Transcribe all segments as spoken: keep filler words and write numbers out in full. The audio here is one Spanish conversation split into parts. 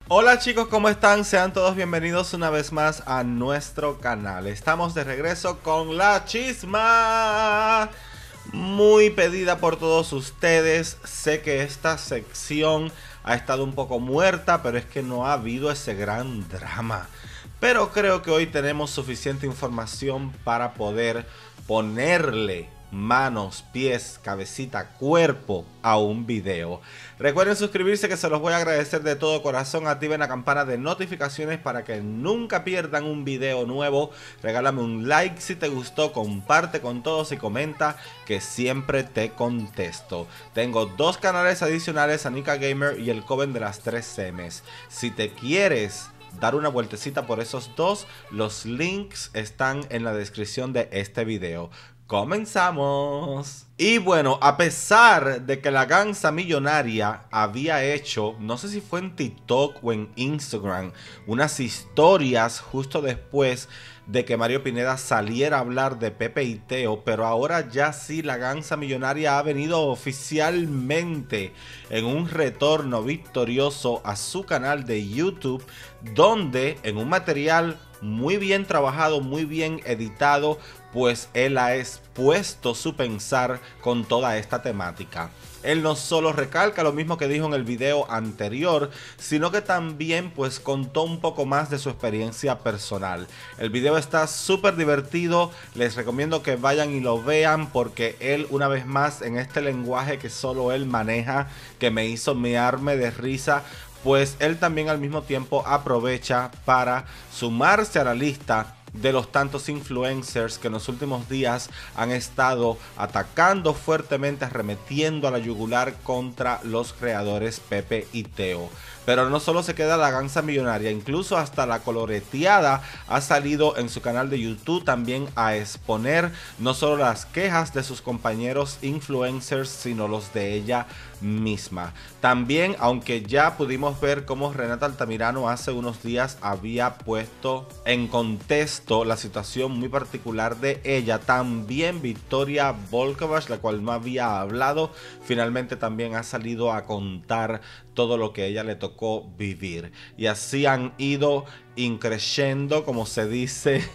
Hola chicos, ¿cómo están? Sean todos bienvenidos una vez más a nuestro canal. Estamos de regreso con la chisma, muy pedida por todos ustedes. Sé que esta sección ha estado un poco muerta, pero es que no ha habido ese gran drama. Pero creo que hoy tenemos suficiente información para poder ponerle manos, pies, cabecita, cuerpo a un video. Recuerden suscribirse, que se los voy a agradecer de todo corazón. Activen la campana de notificaciones para que nunca pierdan un video nuevo. Regálame un like si te gustó, comparte con todos y comenta, que siempre te contesto. Tengo dos canales adicionales, Anika Gamer y el Coven de las tres M's. Si te quieres dar una vueltecita por esos dos, los links están en la descripción de este video. Comenzamos. Y bueno, a pesar de que la Gansa Millonaria había hecho, no sé si fue en TikTok o en Instagram, unas historias justo después de que Mario Pineda saliera a hablar de Pepe y Teo, pero ahora ya sí la Gansa Millonaria ha venido oficialmente en un retorno victorioso a su canal de YouTube, donde en un material muy bien trabajado, muy bien editado, pues él ha expuesto su pensar con toda esta temática. Él no solo recalca lo mismo que dijo en el video anterior, sino que también pues contó un poco más de su experiencia personal. El video está súper divertido, les recomiendo que vayan y lo vean, porque él una vez más en este lenguaje que solo él maneja, que me hizo mearme de risa, pues él también al mismo tiempo aprovecha para sumarse a la lista de los tantos influencers que en los últimos días han estado atacando fuertemente, arremetiendo a la yugular contra los creadores Pepe y Teo. Pero no solo se queda la Gansa Millonaria, incluso hasta la Coloreteada ha salido en su canal de YouTube también a exponer no solo las quejas de sus compañeros influencers, sino los de ella misma. También, aunque ya pudimos ver cómo Renata Altamirano hace unos días había puesto en contexto la situación muy particular de ella, también Victoria Volkovich, la cual no había hablado, finalmente también ha salido a contar todo lo que a ella le tocó vivir. Y así han ido increciendo, como se dice,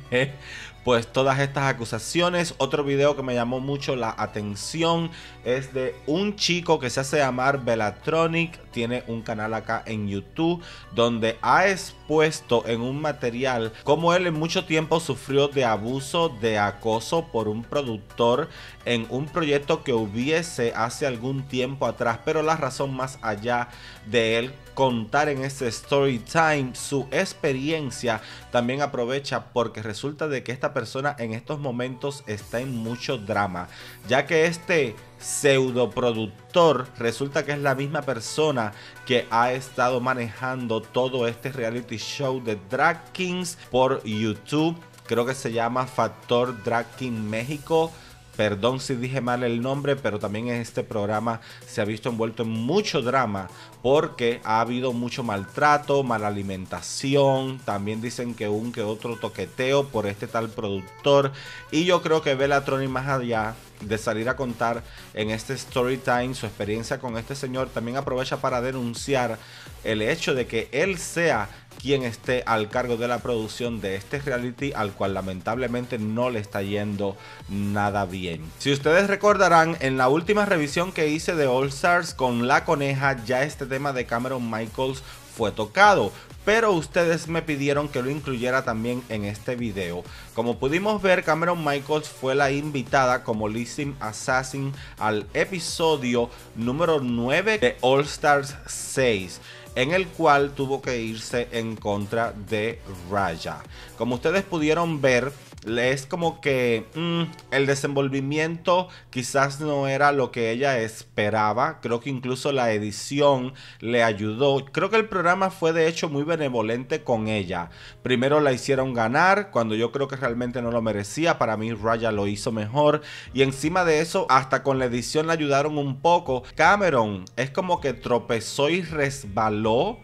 pues todas estas acusaciones. Otro video que me llamó mucho la atención es de un chico que se hace llamar Bellatronic. Tiene un canal acá en YouTube donde ha expuesto en un material cómo él en mucho tiempo sufrió de abuso, de acoso por un productor en un proyecto que hubiese hace algún tiempo atrás. Pero la razón más allá de él contar en este story time su experiencia, también aprovecha porque resulta de que esta persona en estos momentos está en mucho drama, ya que este pseudo productor resulta que es la misma persona que ha estado manejando todo este reality show de Drag Kings por YouTube. Creo que se llama Factor Drag King México. Perdón si dije mal el nombre, pero también en este programa se ha visto envuelto en mucho drama porque ha habido mucho maltrato, mala alimentación. También dicen que un que otro toqueteo por este tal productor. Y yo creo que Bellatronic, más allá de salir a contar en este story time su experiencia con este señor, también aprovecha para denunciar el hecho de que él sea quien esté al cargo de la producción de este reality, al cual lamentablemente no le está yendo nada bien. Si ustedes recordarán, en la última revisión que hice de All Stars con La Coneja, ya este tema de Cameron Michaels fue tocado, pero ustedes me pidieron que lo incluyera también en este video. Como pudimos ver, Cameron Michaels fue la invitada como Lizzie Assassin al episodio número nueve de All Stars seis, en el cual tuvo que irse en contra de Raya. Como ustedes pudieron ver, es como que mmm, el desenvolvimiento quizás no era lo que ella esperaba. Creo que incluso la edición le ayudó. Creo que el programa fue de hecho muy benevolente con ella. Primero la hicieron ganar cuando yo creo que realmente no lo merecía. Para mí Raya lo hizo mejor, y encima de eso hasta con la edición le ayudaron un poco. Cameron es como que tropezó y resbaló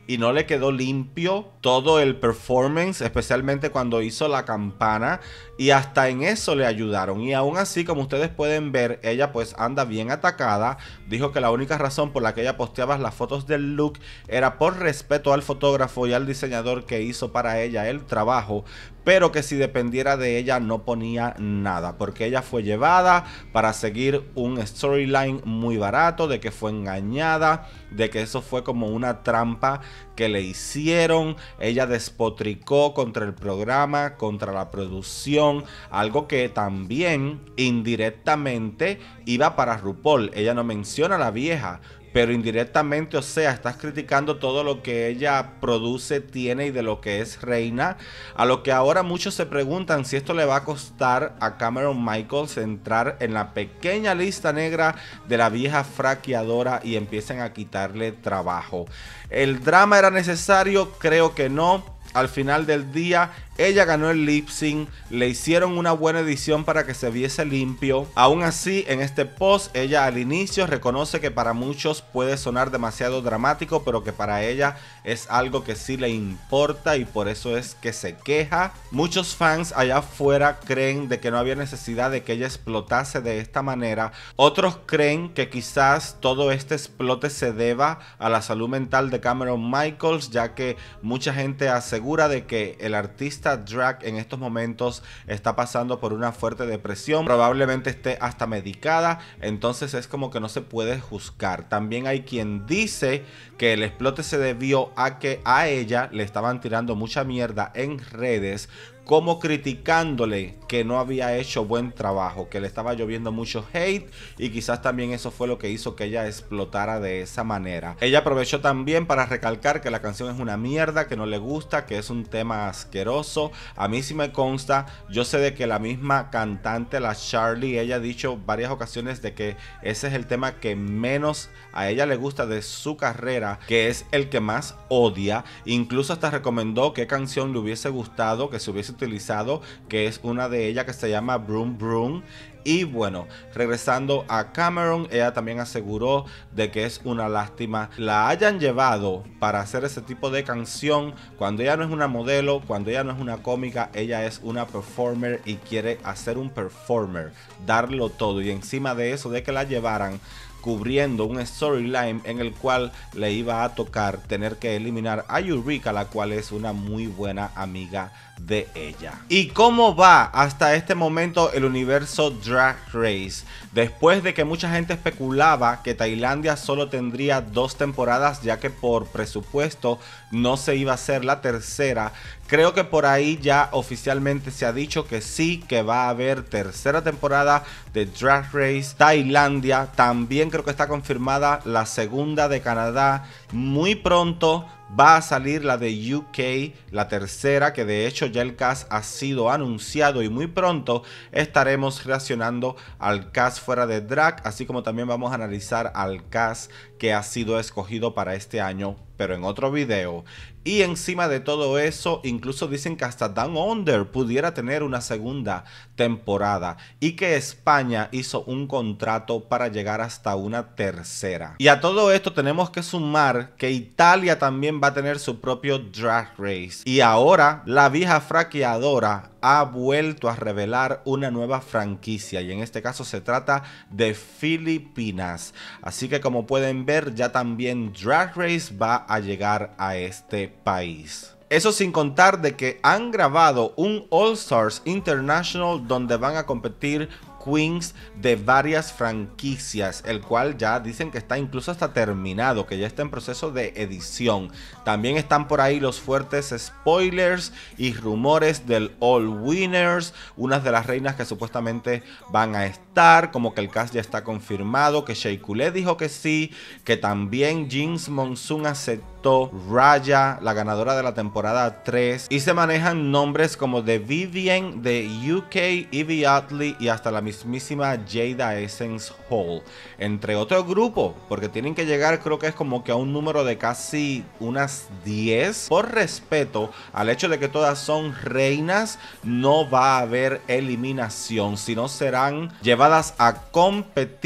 y no le quedó limpio todo el performance, especialmente cuando hizo la campana, y hasta en eso le ayudaron. Y aún así, como ustedes pueden ver, ella pues anda bien atacada. Dijo que la única razón por la que ella posteaba las fotos del look era por respeto al fotógrafo y al diseñador que hizo para ella el trabajo, pero que si dependiera de ella no ponía nada, porque ella fue llevada para seguir un storyline muy barato, de que fue engañada, de que eso fue como una trampa que le hicieron. Ella despotricó contra el programa, contra la producción, algo que también indirectamente iba para RuPaul. Ella no menciona a la vieja, pero indirectamente, o sea, estás criticando todo lo que ella produce, tiene y de lo que es reina. A lo que ahora muchos se preguntan si esto le va a costar a Cameron Michaels entrar en la pequeña lista negra de la vieja fraqueadora y empiecen a quitarle trabajo. ¿El drama era necesario? Creo que no. Al final del día, ella ganó el lip sync, le hicieron una buena edición para que se viese limpio. Aún así, en este post, ella al inicio reconoce que para muchos puede sonar demasiado dramático, pero que para ella es algo que sí le importa y por eso es que se queja. Muchos fans allá afuera creen de que no había necesidad de que ella explotase de esta manera. Otros creen que quizás todo este explote se deba a la salud mental de Cameron Michaels, ya que mucha gente asegura de que el artista drag en estos momentos está pasando por una fuerte depresión, probablemente esté hasta medicada, entonces es como que no se puede juzgar. También hay quien dice que el explote se debió a que a ella le estaban tirando mucha mierda en redes, como criticándole que no había hecho buen trabajo, que le estaba lloviendo mucho hate, y quizás también eso fue lo que hizo que ella explotara de esa manera. Ella aprovechó también para recalcar que la canción es una mierda, que no le gusta, que es un tema asqueroso. A mí sí me consta, yo sé de que la misma cantante, la Charlie, ella ha dicho varias ocasiones de que ese es el tema que menos a ella le gusta de su carrera, que es el que más odia. Incluso hasta recomendó qué canción le hubiese gustado que se hubiese utilizado, que es una de ellas que se llama Broom Broom. Y bueno, regresando a Cameron, ella también aseguró de que es una lástima la hayan llevado para hacer ese tipo de canción, cuando ella no es una modelo, cuando ella no es una cómica, ella es una performer y quiere hacer un performer, darlo todo. Y encima de eso, de que la llevaran cubriendo un storyline en el cual le iba a tocar tener que eliminar a Eureka, la cual es una muy buena amiga de ella. ¿Y cómo va hasta este momento el universo Drag Race? Después de que mucha gente especulaba que Tailandia solo tendría dos temporadas, ya que por presupuesto no se iba a hacer la tercera, creo que por ahí ya oficialmente se ha dicho que sí, que va a haber tercera temporada de Drag Race Tailandia. También creo que está confirmada la segunda de Canadá. Muy pronto va a salir la de U K, la tercera, que de hecho ya el cast ha sido anunciado, y muy pronto estaremos reaccionando al cast fuera de drag, así como también vamos a analizar al cast que ha sido escogido para este año, pero en otro video. Y encima de todo eso, incluso dicen que hasta Down Under pudiera tener una segunda temporada, y que España hizo un contrato para llegar hasta una tercera. Y a todo esto tenemos que sumar que Italia también va a tener su propio Drag Race. Y ahora la vieja fraqueadora ha vuelto a revelar una nueva franquicia, y en este caso se trata de Filipinas. Así que como pueden ver, ya también Drag Race va a llegar a este país. Eso sin contar de que han grabado un All Stars International donde van a competir queens de varias franquicias, el cual ya dicen que está incluso hasta terminado, que ya está en proceso de edición. También están por ahí los fuertes spoilers y rumores del All Winners, unas de las reinas que supuestamente van a estar, como que el cast ya está confirmado, que Shea Coulee dijo que sí, que también Jinx Monsoon aceptó, Raya, la ganadora de la temporada tres, y se manejan nombres como de Vivienne de U K, Evie Oddly y hasta la mismísima Jada Essence Hall, entre otro grupo, porque tienen que llegar, creo que es como que a un número de casi unas diez. Por respeto al hecho de que todas son reinas, no va a haber eliminación, sino serán llevadas a competir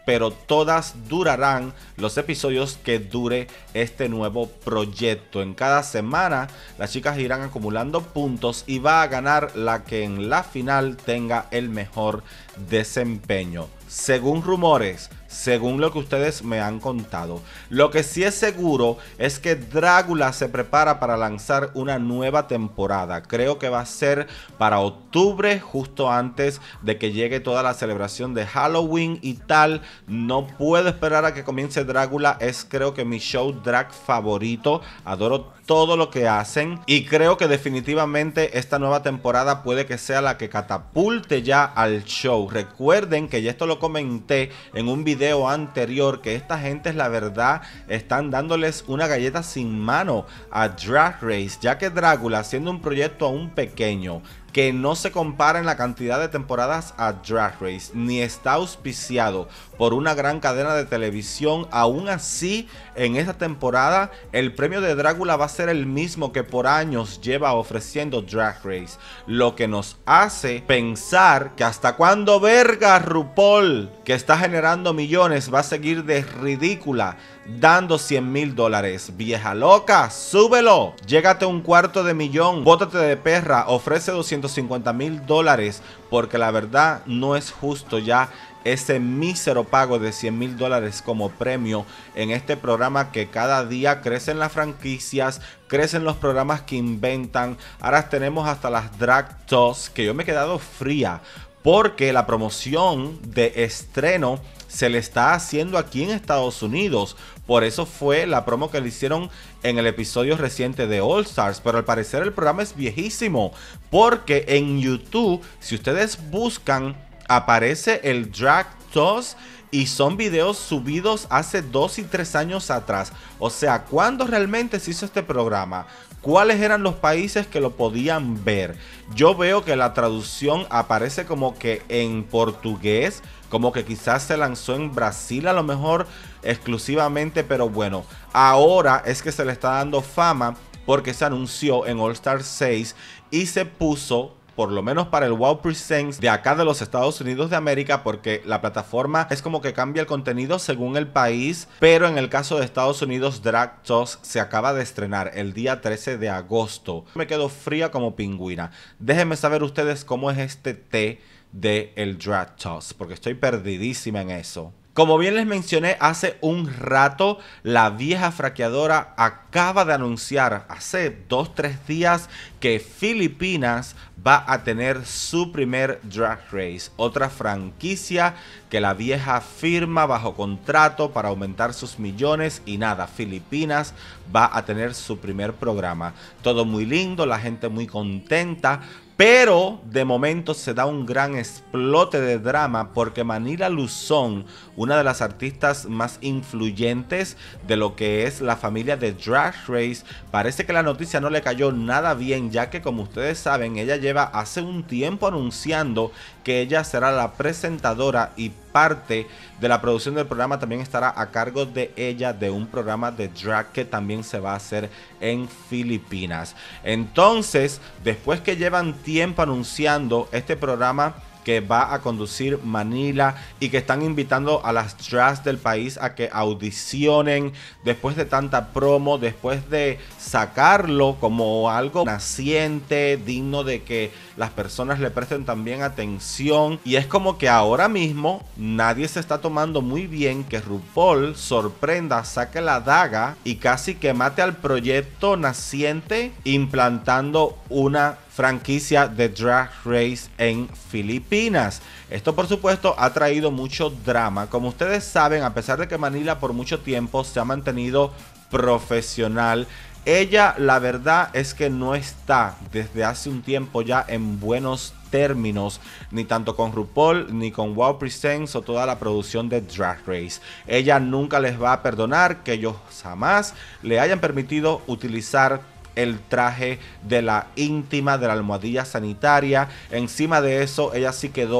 pero todas durarán los episodios que dure este nuevo proyecto. En cada semana las chicas irán acumulando puntos y va a ganar la que en la final tenga el mejor desempeño. Según rumores, según lo que ustedes me han contado. Lo que sí es seguro es que Drácula se prepara para lanzar una nueva temporada. Creo que va a ser para octubre, justo antes de que llegue toda la celebración de Halloween y tal. No puedo esperar a que comience Drácula. Es creo que mi show drag favorito. Adoro todo lo que hacen y creo que definitivamente esta nueva temporada puede que sea la que catapulte ya al show. Recuerden que ya esto lo comenté en un video anterior, que esta gente es la verdad están dándoles una galleta sin mano a Drag Race, ya que Drácula, siendo un proyecto aún pequeño que no se compara en la cantidad de temporadas a Drag Race, ni está auspiciado por una gran cadena de televisión, aún así en esta temporada el premio de Drácula va a ser el mismo que por años lleva ofreciendo Drag Race, lo que nos hace pensar que hasta cuándo verga RuPaul, que está generando millones, va a seguir de ridícula dando cien mil dólares. Vieja loca, súbelo, llégate a un cuarto de millón, bótate de perra, ofrece doscientos cincuenta mil dólares, porque la verdad no es justo ya ese mísero pago de cien mil dólares como premio en este programa que cada día crecen las franquicias, crecen los programas que inventan. Ahora tenemos hasta las Drag Toss, que yo me he quedado fría porque la promoción de estreno se le está haciendo aquí en Estados Unidos. Por eso fue la promo que le hicieron en el episodio reciente de All Stars. Pero al parecer el programa es viejísimo, porque en YouTube, si ustedes buscan, aparece el Drag Toss y son videos subidos hace dos y tres años atrás. O sea, ¿cuándo realmente se hizo este programa? ¿Cuáles eran los países que lo podían ver? Yo veo que la traducción aparece como que en portugués, como que quizás se lanzó en Brasil a lo mejor exclusivamente, pero bueno, ahora es que se le está dando fama porque se anunció en All Stars seis y se puso, por lo menos para el Wow Presents de acá de los Estados Unidos de América, porque la plataforma es como que cambia el contenido según el país, pero en el caso de Estados Unidos, Drag Toss se acaba de estrenar el día trece de agosto. Me quedo fría como pingüina. Déjenme saber ustedes cómo es este té de el Drag Toss, porque estoy perdidísima en eso. Como bien les mencioné hace un rato, la vieja fraqueadora acaba de anunciar hace dos tres días que Filipinas va a tener su primer Drag Race, otra franquicia que la vieja firma bajo contrato para aumentar sus millones y nada, Filipinas va a tener su primer programa. Todo muy lindo, la gente muy contenta. Pero de momento se da un gran explote de drama porque Manila Luzón, una de las artistas más influyentes de lo que es la familia de Drag Race, parece que la noticia no le cayó nada bien, ya que como ustedes saben, ella lleva hace un tiempo anunciando que ella será la presentadora y parte de la producción del programa también estará a cargo de ella, de un programa de drag que también se va a hacer en Filipinas. Entonces, después que llevan tiempo anunciando este programa que va a conducir Manila y que están invitando a las drags del país a que audicionen, después de tanta promo, después de sacarlo como algo naciente, digno de que las personas le presten también atención, y es como que ahora mismo nadie se está tomando muy bien que RuPaul sorprenda, saque la daga y casi que mate al proyecto naciente implantando una franquicia de Drag Race en Filipinas. Esto por supuesto ha traído mucho drama. Como ustedes saben, a pesar de que Manila por mucho tiempo se ha mantenido profesional, ella la verdad es que no está desde hace un tiempo ya en buenos términos, ni tanto con RuPaul ni con Wow Presents o toda la producción de Drag Race. Ella nunca les va a perdonar que ellos jamás le hayan permitido utilizar el traje de la íntima, de la almohadilla sanitaria. Encima de eso, ella sí quedó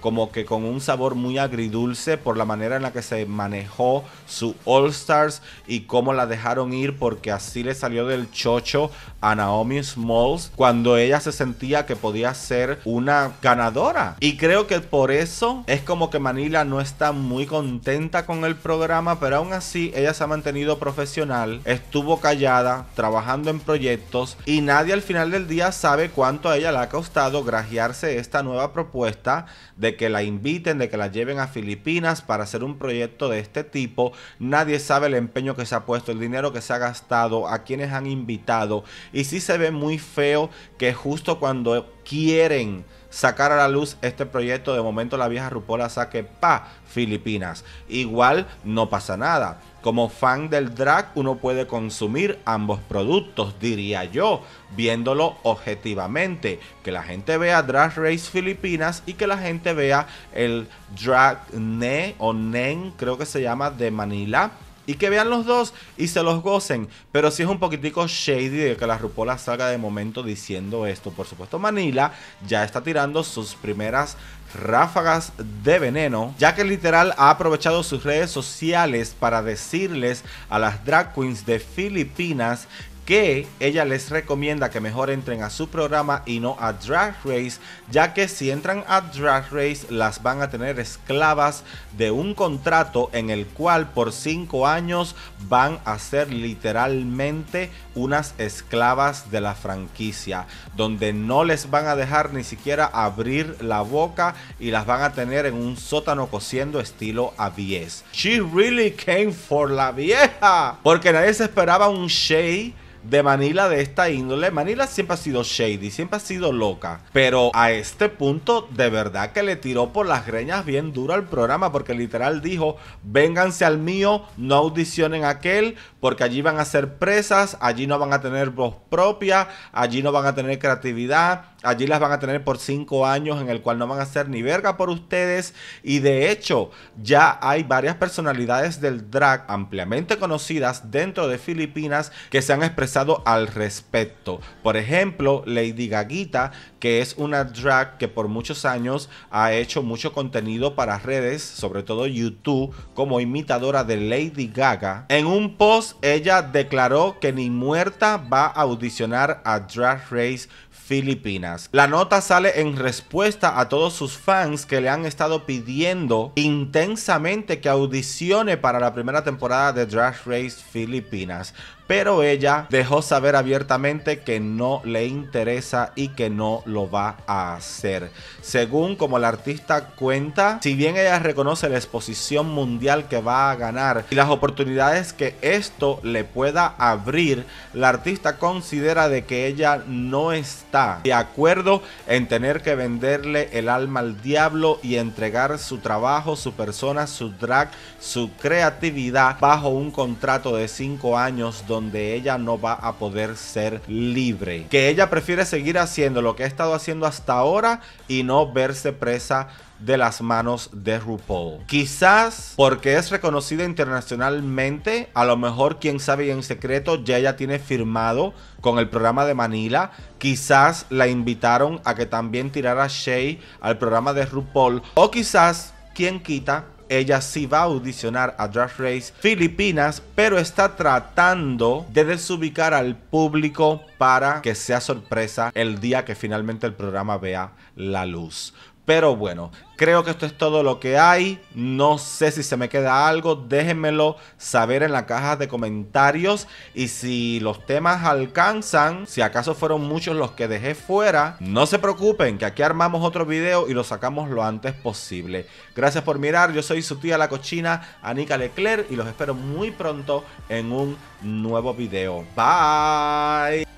como que con un sabor muy agridulce por la manera en la que se manejó su All Stars y cómo la dejaron ir, porque así le salió del chocho a Naomi Smalls cuando ella se sentía que podía ser una ganadora. Y creo que por eso es como que Manila no está muy contenta con el programa, pero aún así ella se ha mantenido profesional, estuvo callada, trabajando en proyectos, y nadie al final del día sabe cuánto a ella le ha costado grajearse esta nueva propuesta de que la inviten, de que la lleven a Filipinas para hacer un proyecto de este tipo. Nadie sabe el empeño que se ha puesto, el dinero que se ha gastado, a quienes han invitado, y sí se ve muy feo que justo cuando quieren sacar a la luz este proyecto, de momento la vieja RuPaul la saque pa Filipinas. Igual no pasa nada. Como fan del drag, uno puede consumir ambos productos, diría yo, viéndolo objetivamente. Que la gente vea Drag Race Filipinas y que la gente vea el Drag Ne o Nen, creo que se llama, de Manila. Y que vean los dos y se los gocen. Pero sí es un poquitico shady de que la RuPaul salga de momento diciendo esto. Por supuesto, Manila ya está tirando sus primeras ráfagas de veneno, ya que literal ha aprovechado sus redes sociales para decirles a las drag queens de Filipinas que ella les recomienda que mejor entren a su programa y no a Drag Race, ya que si entran a Drag Race las van a tener esclavas de un contrato en el cual por cinco años van a ser literalmente unas esclavas de la franquicia, donde no les van a dejar ni siquiera abrir la boca y las van a tener en un sótano cosiendo estilo A B S. She really came for la vieja, porque nadie se esperaba un shade de Manila de esta índole. Manila siempre ha sido shady, siempre ha sido loca, pero a este punto de verdad que le tiró por las greñas bien duro al programa, porque literal dijo: vénganse al mío, no audicionen a aquel, porque allí van a ser presas, allí no van a tener voz propia, allí no van a tener creatividad, allí las van a tener por cinco años en el cual no van a hacer ni verga por ustedes. Y de hecho ya hay varias personalidades del drag ampliamente conocidas dentro de Filipinas que se han expresado al respecto. Por ejemplo, Lady Gaguita, que es una drag que por muchos años ha hecho mucho contenido para redes, sobre todo YouTube, como imitadora de Lady Gaga. En un post ella declaró que ni muerta va a audicionar a Drag Race Filipinas. La nota sale en respuesta a todos sus fans que le han estado pidiendo intensamente que audicione para la primera temporada de Drag Race Filipinas, pero ella dejó saber abiertamente que no le interesa y que no lo va a hacer. Según como la artista cuenta, si bien ella reconoce la exposición mundial que va a ganar y las oportunidades que esto le pueda abrir, la artista considera de que ella no está de acuerdo en tener que venderle el alma al diablo y entregar su trabajo, su persona, su drag, su creatividad bajo un contrato de cinco años donde ella no va a poder ser libre. Que ella prefiere seguir haciendo lo que ha estado haciendo hasta ahora y no verse presa de las manos de RuPaul. Quizás porque es reconocida internacionalmente, a lo mejor, quién sabe, y en secreto ya ella tiene firmado con el programa de Manila. Quizás la invitaron a que también tirara shade al programa de RuPaul, o quizás, quién quita, ella sí va a audicionar a Drag Race Filipinas, pero está tratando de desubicar al público para que sea sorpresa el día que finalmente el programa vea la luz. Pero bueno, creo que esto es todo lo que hay. No sé si se me queda algo, déjenmelo saber en la caja de comentarios. Y si los temas alcanzan, si acaso fueron muchos los que dejé fuera, no se preocupen, que aquí armamos otro video y lo sacamos lo antes posible. Gracias por mirar, yo soy su tía la cochina, Anika Leclerc, y los espero muy pronto en un nuevo video. Bye.